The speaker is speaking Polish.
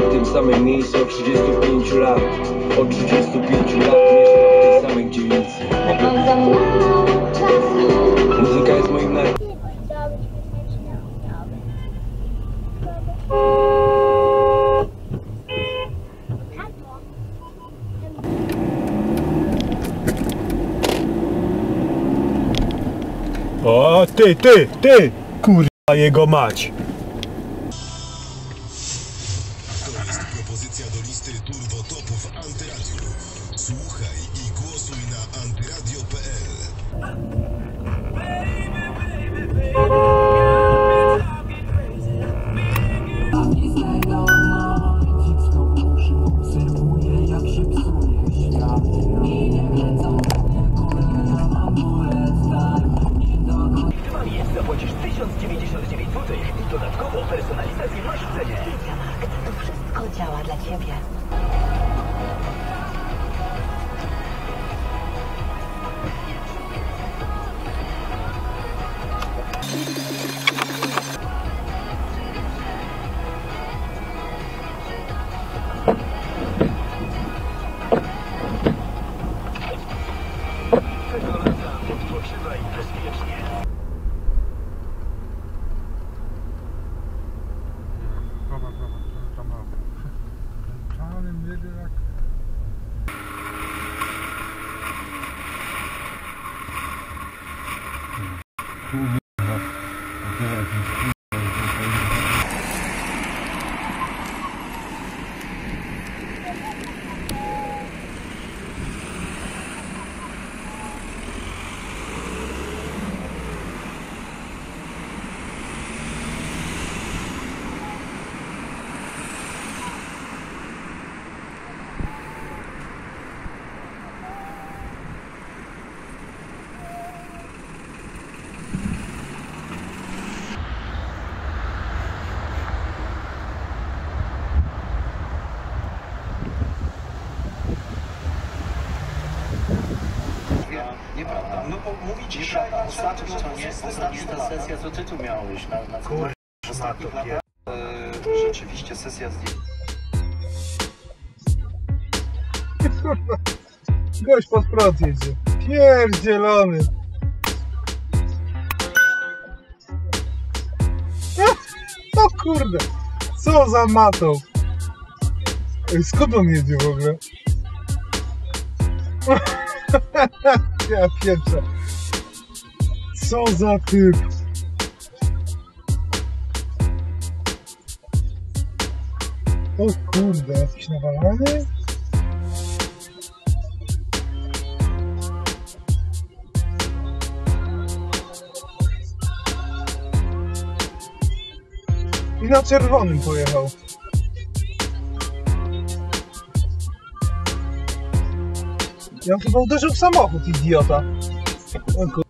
w tym samym miejscu od 35 lat. Od 35 lat mieszkam w tej samej dzielnicy. Mam za mało czasu. Muzyka jest moim naj... O, ty! Kurwa jego mać! To jest propozycja do listy Turbo Topów Antyradiu. Słuchaj i głosuj na antyradio.pl. Zapłacisz 1099 zł i dodatkowo personalizację masz w cenie. To wszystko działa dla ciebie. Odpoczywaj bezpiecznie. Nieprawda. No bo mówi dzisiaj ostatnia sesja, co ty tu miałeś na Kurwa, ostatnich to latach. Rzeczywiście sesja zdjęć. Gość pod prąd jedzie. Pierdzielony. O kurde. Co za matą. Ej, skąd on jedzie w ogóle? Ja pieprzę. Co za typ. O kurde, jakiś nawalany? I na czerwonym pojechał. Ja chyba uderzył w samochód, idiota. O kur...